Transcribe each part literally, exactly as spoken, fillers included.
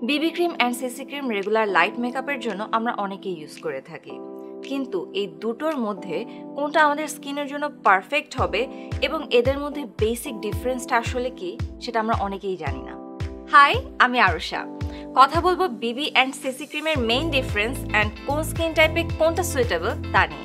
Bibi cream and CC cream regular light মেকআপের জন্য আমরা অনেকেই ইউজ করে থাকি, কিন্তু এই দুটোর মধ্যে কোনটা আমাদের স্কিনের জন্য পারফেক্ট হবে এবং এদের মধ্যে বেসিক ডিফারেন্সটা আসলে কি সেটা আমরা অনেকেই জানি না। হাই, আমি আরুষা। কথা বলবো বিবি অ্যান্ড সিসি ক্রিমের মেইন ডিফারেন্স অ্যান্ড কোন স্কিন টাইপে কোনটা সুইটেবল তা নিয়ে।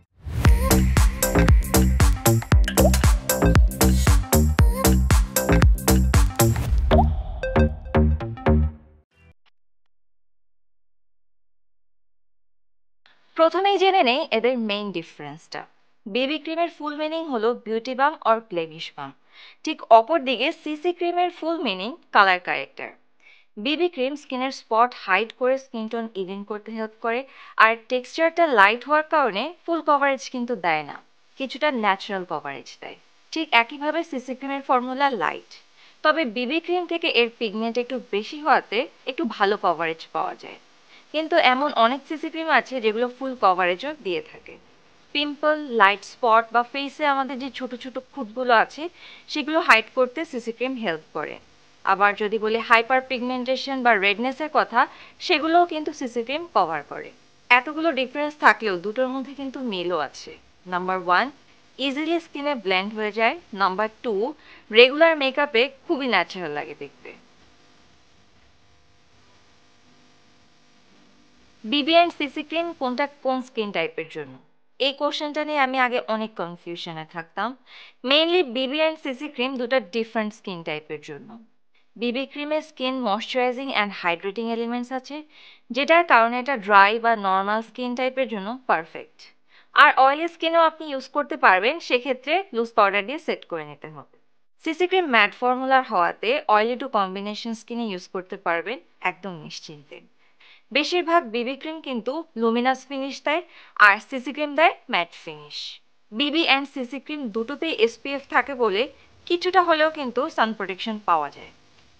প্রথমেই জেনে নেই এদের মেইন ডিফারেন্সটা। বেবি ক্রিমের ফুল মিনিং হলো beauty balm or blemish balm, ঠিক অপর দিকে সিসি ক্রিমের full meaning colour BB cream স্কিনের স্পট হাইড করে স্কিন টোন ইভেন করতে হেল্প করে, আর টেক্সচারটা লাইট হওয়ার কারণে ফুল কভারেজ কিন্তু দেয় না, কিছুটা ন্যাচারাল কভারেজ দেয়। ঠিক একইভাবে সিসি ক্রিমের ফর্মুলা লাইট, তবে বিবি ক্রিম থেকে এর পিগমেন্ট একটু বেশি হওয়াতে একটু ভালো কভারেজ পাওয়া যায়। কিন্তু এমন অনেক সিসি ক্রিম আছে যেগুলো ফুল কভারেজও দিয়ে থাকে। পিম্পল, লাইট স্পট বা ফেসে আমাদের যে ছোট ছোট খুঁতগুলো আছে সেগুলো হাইড করতে সিসি ক্রিম হেল্প করে। আবার যদি বলি হাইপার পিগমেন্টেশন বা রেডনেসের কথা, সেগুলোও কিন্তু সিসি ক্রিম কভার করে। এতগুলো ডিফারেন্স থাকলেও দুটোর মধ্যে কিন্তু মিলও আছে। নাম্বার ওয়ান, ইজিলি স্কিনে ব্লেন্ড হয়ে যায়। নাম্বার টু, রেগুলার মেকআপে খুবই ন্যাচারাল লাগে দেখতে। বিবি অ্যান্ড সিসি ক্রিম কোনটা কোন স্কিন টাইপের জন্য? এই কোশ্চেনটা নিয়ে আমি আগে অনেক কনফিউশনে থাকতাম। Mainly BB and CC cream দুটো ডিফারেন্ট স্কিন টাইপের জন্য। বিবি ক্রিমে skin moisturising and hydrating elements আছে, যেটার কারণে এটা ড্রাই বা নর্মাল স্কিন টাইপের জন্য পারফেক্ট। আর অয়েলি স্কিনেও আপনি ইউজ করতে পারবেন, সেক্ষেত্রে লুজ পাউডার দিয়ে সেট করে নিতে হবে। সিসি ক্রিম ম্যাট ফর্মুলার হওয়াতে অয়েলি টু কম্বিনেশন স্কিনে ইউজ করতে পারবেন একদম নিশ্চিন্তে। বেশিরভাগ বিবি ক্রিম কিন্তু লুমিনাস ফিনিশ দেয়, আর সিসি ক্রিম দেয় matte finish. BB and CC cream দুটোতেই এসপিএফ থাকে বলে কিছুটা হলেও কিন্তু সান প্রোটেকশন পাওয়া যায়।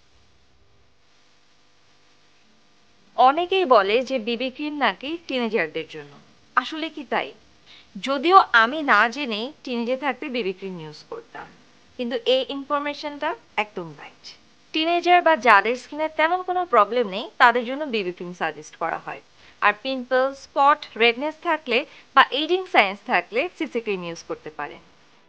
অনেকেই বলে যে বিবি ক্রিম নাকি টিনেজারদের জন্য। আসলে কি তাই? যদিও আমি না জেনেই টিনেজে থাকতে বিবি ক্রিম ইউজ করতাম, কিন্তু এই ইনফরমেশনটা একদম রাইট। টিনেজার বা যাদের স্কিনে তেমন কোনো প্রবলেম নেই তাদের জন্য বিবি ক্রিম সাজেস্ট করা হয়। আর পিম্পল, স্পট, রেডনেস থাকলে বা এজিং সাইন্স থাকলে সিসি ক্রিম ইউজ করতে পারেন।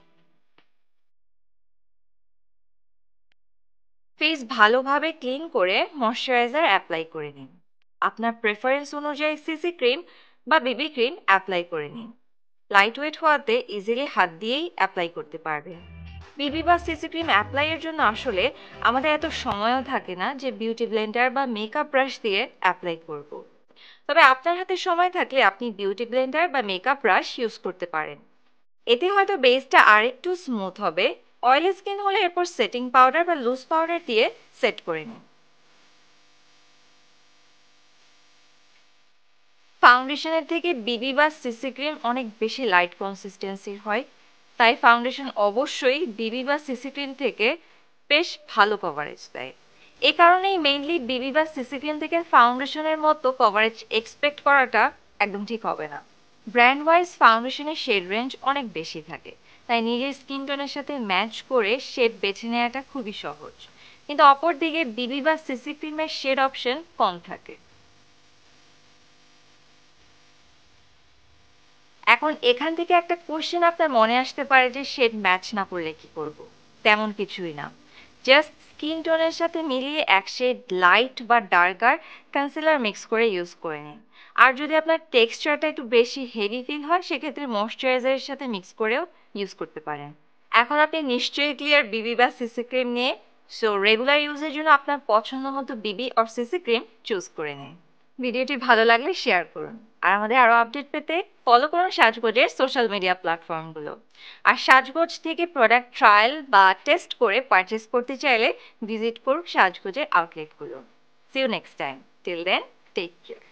ফেস ভালোভাবে ক্লিন করে ময়শ্চারাইজার অ্যাপ্লাই করে নিন। আপনার প্রেফারেন্স অনুযায়ী সিসি ক্রিম বা বিবি ক্রিম অ্যাপ্লাই করে নিন। লাইট ওয়েট হওয়াতে ইজিলি হাত দিয়েই অ্যাপ্লাই করতে পারবেন। বিবি বা সিসি ক্রিম অ্যাপ্লাইয়ের জন্য আসলে আমাদের এত সময়ও থাকে না যে বিউটি ব্লেন্ডার বা মেকআপ ব্রাশ দিয়ে অ্যাপ্লাই করব। তবে আপনার হাতে সময় থাকলে আপনি বিউটি ব্লেন্ডার বা মেকআপ ব্রাশ ইউজ করতে পারেন। এতে হয়তো বেসটা আরেকটু স্মুথ হবে। অয়েলি স্কিন হলে এরপর সেটিং পাউডার বা লুজ পাউডার দিয়ে সেট করে নিন। ফাউন্ডেশনের থেকে বিবি বা সিসি ক্রিম অনেক বেশি লাইট কনসিস্টেন্সির হয়, তাই ফাউন্ডেশন অবশ্যই বিবি বা সিসি ক্রিম থেকে বেশ ভালো কভারেজ দেয়। এ কারণেই মেইনলি বিবি বা সিসি ক্রিম থেকে ফাউন্ডেশনের মতো কভারেজ এক্সপেক্ট করাটা একদম ঠিক হবে না। ব্র্যান্ড ওয়াইজ ফাউন্ডেশনের শেড রেঞ্জ অনেক বেশি থাকে, তাই নিজের স্কিন টোনের সাথে ম্যাচ করে শেড বেছে নেওয়াটা খুবই সহজ। কিন্তু অপরদিকে বিবি বা সিসি ক্রিমের শেড অপশন কম থাকে। এখন এখান থেকে একটা কোশ্চেন আপনার মনে আসতে পারে যে শেড ম্যাচ না করলে কি করব? তেমন কিছুই না। জাস্ট স্কিন টোনের সাথে মিলিয়ে এক শেড লাইট বা ডার্কার কনসিলার মিক্স করে ইউজ করে নিন। আর যদি আপনার টেক্সচারটা একটু বেশি হেভি ফিল হয়, সেক্ষেত্রে ময়শ্চারাইজারের সাথে মিক্স করেও ইউজ করতে পারেন। এখন আপনি নিশ্চয়ই ক্লিয়ার বিবি বা সিসি ক্রিম নিয়ে। সো রেগুলার ইউজের জন্য আপনার পছন্দ মতো বিবি অর সিসি ক্রিম চুজ করে নিন। ভিডিওটি ভালো লাগলে শেয়ার করুন, আর আমাদের আরো আপডেট পেতে ফলো করুন সাজগোজের সোশ্যাল মিডিয়া প্ল্যাটফর্মগুলো। আর সাজগোজ থেকে প্রোডাক্ট ট্রায়াল বা টেস্ট করে পারচেস করতে চাইলে ভিজিট করুন সাজগোজের আউটলেটগুলো। See you next time. Till then, take care.